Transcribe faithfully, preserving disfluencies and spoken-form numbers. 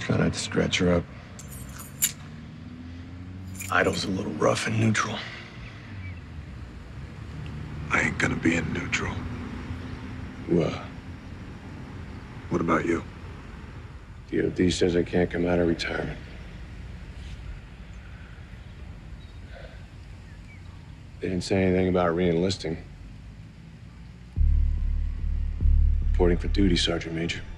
Try not to stretch her up. Idol's a little rough and neutral. I ain't gonna be in neutral. What? What about you? D O D says I can't come out of retirement. They didn't say anything about re-enlisting. Reporting for duty, Sergeant Major.